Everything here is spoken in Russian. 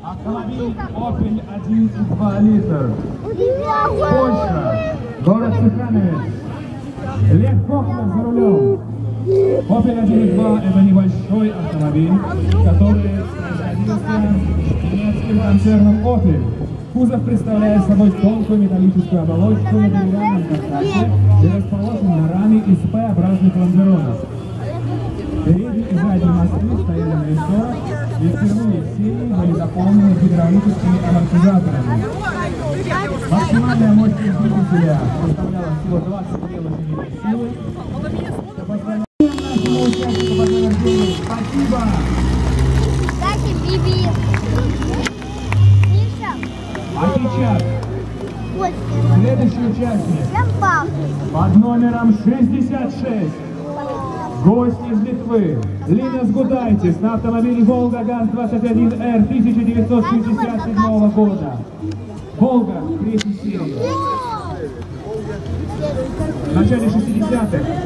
Автомобиль Opel 1,2 литр. Польша. Город Цехановец. Лев Кохлер за рулем. Opel 1,2 это небольшой автомобиль, который производился немецким концерном Opel. Кузов представляет собой тонкую металлическую оболочку на деревянном каркасе и расположен на раме из П-образных лонжеронов. Передние и задние мосты стояли на рессорах и впервые в серии были дополнены гидравлическими амортизаторами. Максимальная мощность двигателя составляла всего 22 лошадиные силы. Нашему участнику поздравления. Спасибо! Кстати, Биби. Миша. А сейчас следующий участник под номером 66. Гость из Литвы. Линас Гудайтис на автомобиле Волга ГАЗ-21Р 1967 года. Волга третьей серии. В начале 60-х